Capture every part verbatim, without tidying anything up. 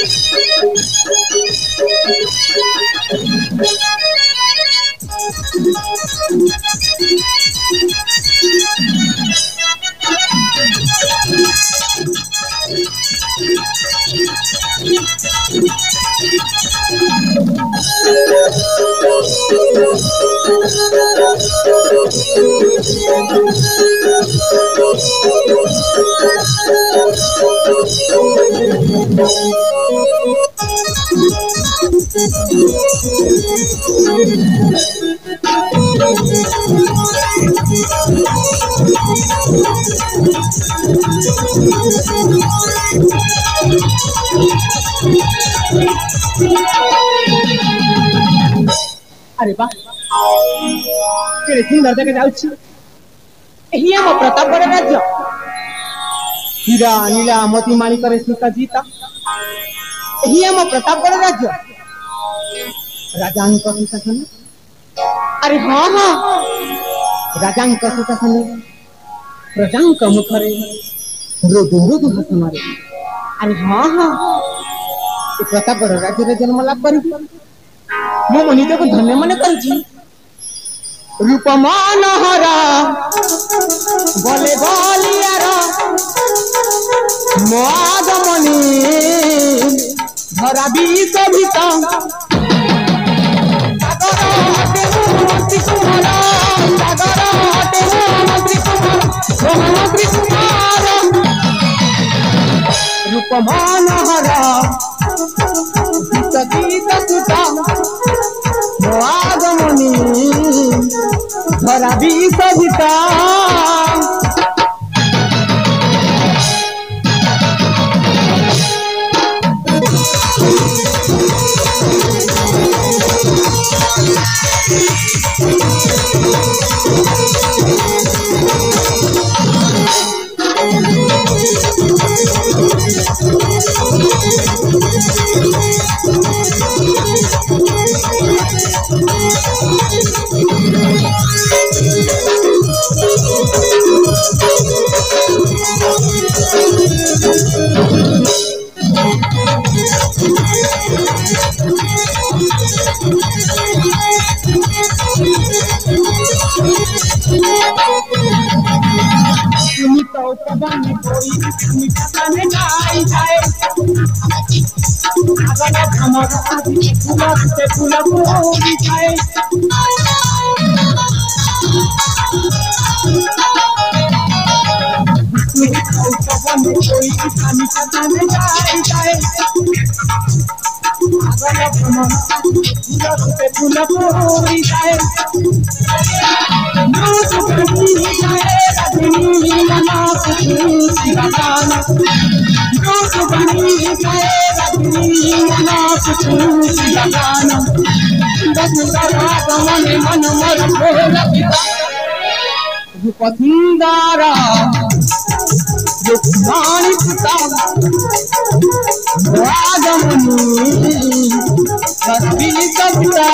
अरे बा केड़े सुंदर देखे जाउछि एही हम प्रतापगढ़ राज्य हीरा नीला मोती माणिक रे सुता जीता एही हम प्रतापगढ़ राज्य राजांक सुशासन अरे हां हां राजांक सुशासन प्रजांक मुखरे मृदु मृदु हस मारे अरे हां हां ए प्रतापगढ़ राज्य रे जन्म लाभ करी मो मनित को धन्य मन करछि रूप मनोहरा बोले बोलियारा मदमणि धरा बीस भीत सागर हटे मंत्री कुमार सागर हटे मंत्री कुमार मंत्री कुमार रूप मनोहरा गीत गीत सुता आगमनी धरा बीस भीता पथिंदारा युक्तानि पिता राजमणि सती कविता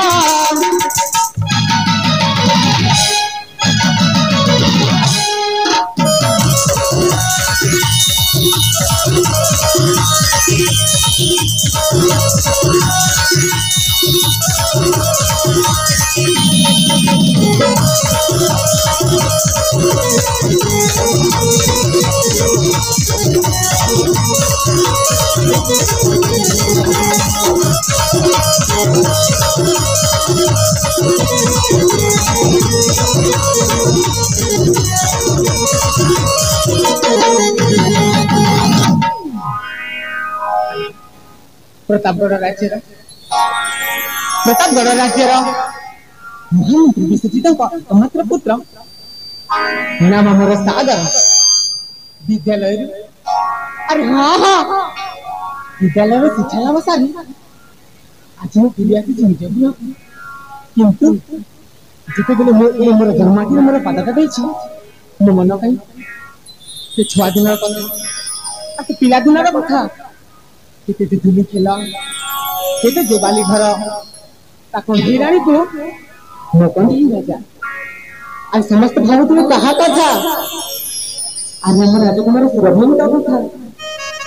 प्रतापगढ़ राज्य प्रतापगढ़ राज्य महामंत्री विश्वजित एकमात्र पुत्र नाम मोर सागर विद्यालय अरे हाँ हाँ विद्यालय में शिक्षा लाभ सारी आज मैं फिर निज किंतु जिते बेले मोर जन्माटी मोर पादटा देछि मो मन कहीं से छुआ दिन कथा पिला दिन कथा केते धुली खेला केते जोबाली घर ताको हिराणी को मोकंडी राजा आज समस्त भारत में कहा कथा आज हमर राजकुमार सुरभि का कथा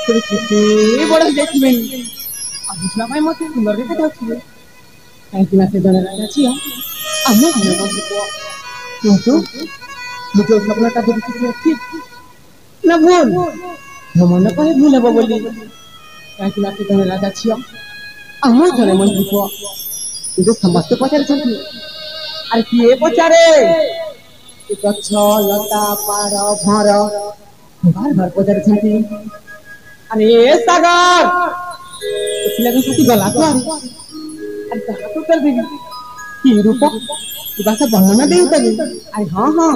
तेरे कितने बड़ा देखिए अभिषेक भाई मत सुंदर देखा था କାହିଁକି ନା ସେ ଜଣେ ରାଜା ଝିଅ ଆମ ଘର ବନ୍ଧୁ ପୁଅ କିନ୍ତୁ ମୁଁ ଯୋଉ ସ୍ୱପ୍ନଟା ଦେଖିଛି ଅଛି ନା ଭୁଲ ମୋ ମନ କହେ ଭୁଲ ହେବ ବୋଲି କାହିଁକି ନା ସେ ଜଣେ ରାଜା ଝିଅ ଆମ ଜଣେ ମନ୍ତ୍ରୀ ପୁଅ କିନ୍ତୁ ସମସ୍ତେ ପଚାରୁଛନ୍ତି ଆରେ କିଏ ପଚାରେ ଗଛ ଲତା ପାର ଭଁର ବାର ବାର ପଚାରୁଛନ୍ତି अरे सागर तो पिलाने साथी गला तो अरे कहाँ तो कर देगी कि रूप कि बात वर्णना दे उतरे अरे हाँ हाँ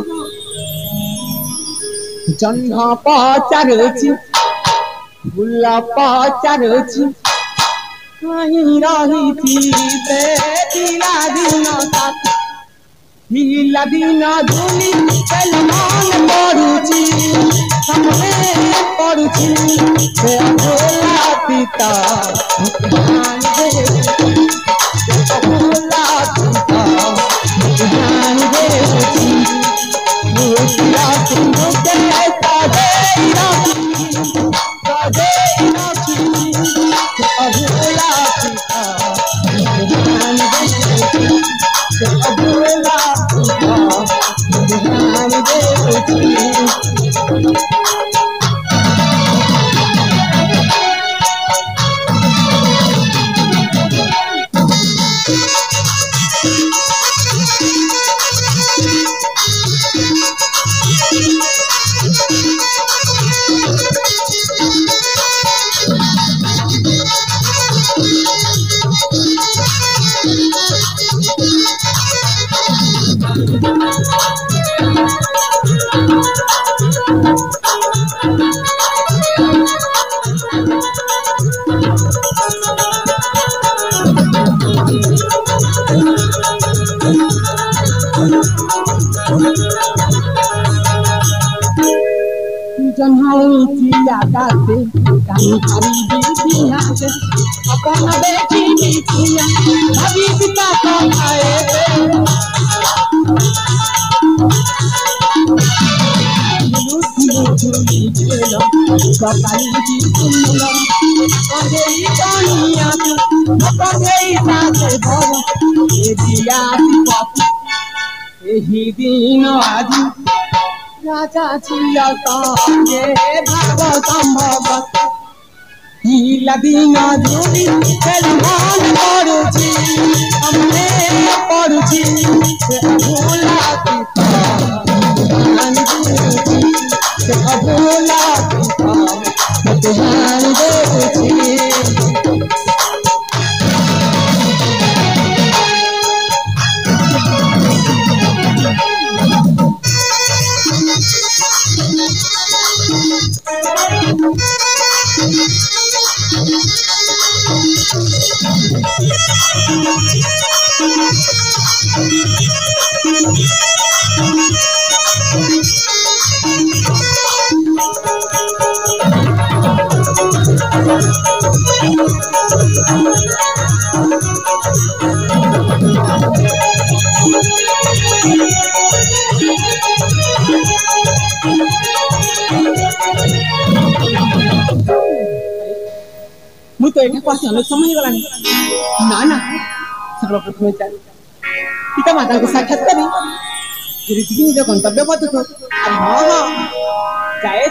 जन्हा पचारुची बुला पचारुची कहीं रही थी ते दिला दिन साथ दिला दिन धुली सलमान पड़ुची हमने पड़ुची से भोला पिता ध्यान दे भोला पिता ध्यान दे भोला सिंधु के ऐसा दे राखी दे राखी भोला पिता ध्यान दे भोला पिता ध्यान दे से कहीं खरीदी दुनिया से अपन बेटी बिटिया अभी पिता को आए सकाली की सुनला अरे दुनिया अपने साथे भव ए दिया एही दिन आज राजा छिया संगे भागवत संभवत हिला दिन जोड़ी सलमान पड़ुची हमने पड़ुची से भोला पिता ध्यान दे से भोला पिता ध्यान दे मुझे तो एक पास आने समय ही वाला नहीं ना ना सर्वप्रथम चल पिता माता को साक्षात करें तेरी जीवन जो गंतव्य पथ को अरे हाँ हाँ जाए